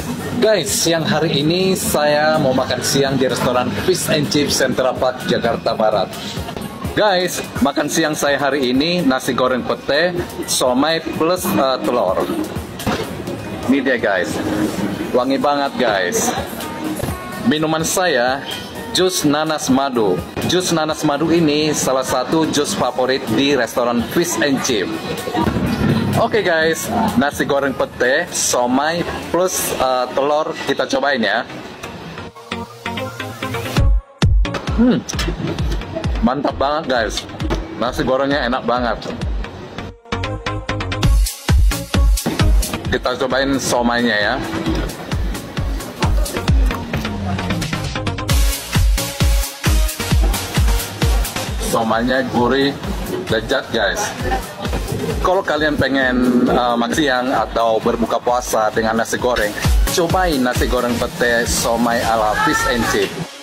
Guys, siang hari ini saya mau makan siang di restoran Fish and Chips Central Park, Jakarta Barat. Guys, makan siang saya hari ini nasi goreng pete, somai plus telur. Ini dia guys, wangi banget guys. Minuman saya, jus nanas madu. Jus nanas madu ini salah satu jus favorit di restoran Fish and Chips. Oke guys, nasi goreng pete, somai plus telur kita cobain ya. Mantap banget guys, nasi gorengnya enak banget. Kita cobain somainya ya. Somainya gurih, lezat guys. Kalau kalian pengen makan siang atau berbuka puasa dengan nasi goreng, cobain nasi goreng pete somai ala Fish and Chips.